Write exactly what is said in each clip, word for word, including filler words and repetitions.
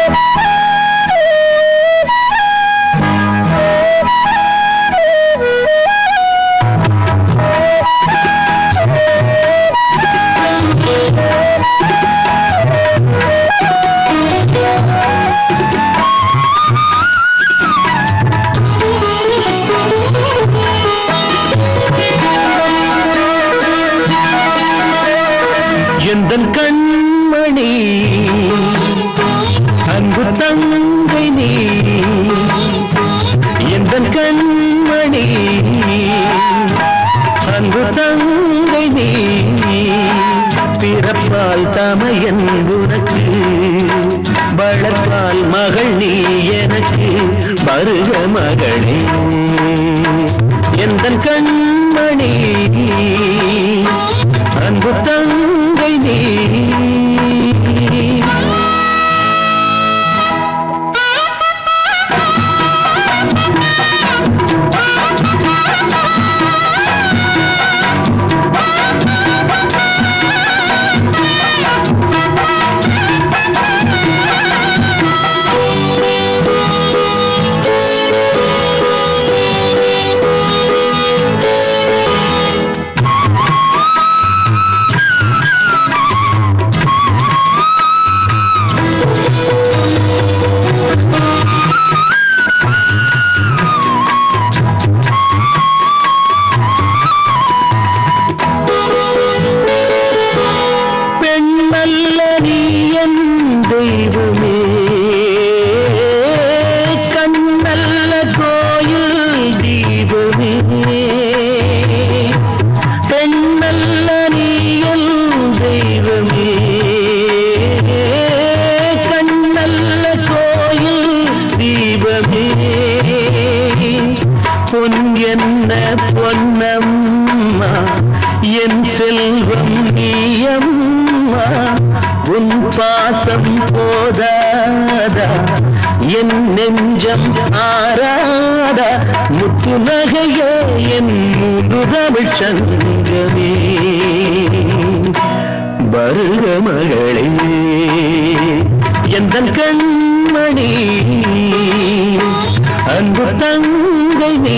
எந்தன் கண்மணி அன்பு தங்கை நீ எந்தன் கண்மணி அன்பு தங்கை நீ பிறப்பால் தமையன் உனக்கு வளர்ப்பால் மகள் நீ எனக்கு வருக மகளே எந்தன் கண்மணி அன்பு தங்கை நீ தெய்வமே கண்ணல்ல கோயில் தீபமே பெண்ணல்ல நீயல் தெய்வமே கண்ணல்ல கோயில் தீபமே பொன் என்ன பொன்னம்மா என் செல்வம் நீயம்மா உன் பாசம் போதாதா என் நெஞ்சம் ஆராதா முத்து நகையே என் முழு தமிழ் சங்கமே வருக மகளே எந்தன் கண்மணி அன்பு தங்கை நீ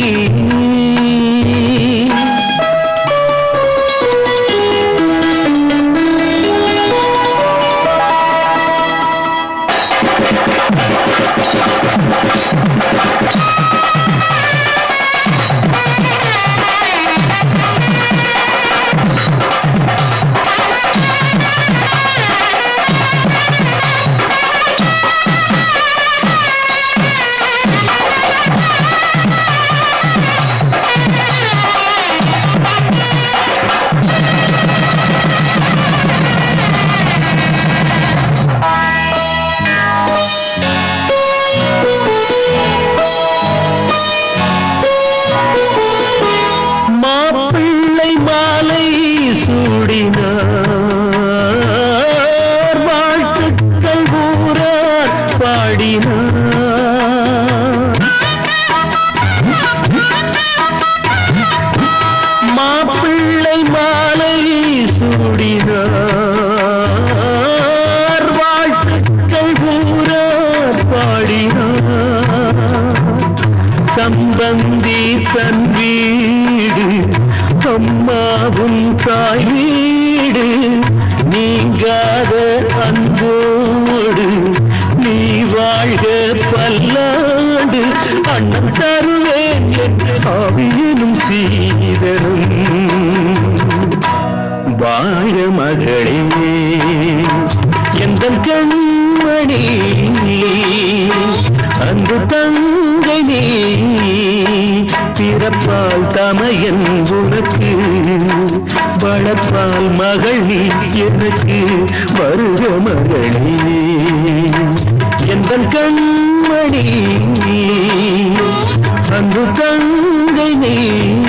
வாழ்த்துக்கள் ஊரார் பாடினார் மாப்பிள்ளை மாலை சூடினார் வாழ்த்துக்கள் ஊரார் பாடினார் சம்பந்தி தன் வீடு அம்மாவும் தாய் வீடு நீங்காத அன்போடு நீ வாழ்க பல்லாண்டு அண்ணன் தருவேன் என்று ஆவியினும் சீதனும் வாழ மகளே எந்தன் கண்மணி அன்பு தங்கை நீ பிறப்பால் தமையன் உனக்கு வளர்ப்பால் மகள் நீ எனக்கு வருக மகளே எந்தன் கண்மணி அன்பு தங்கை நீ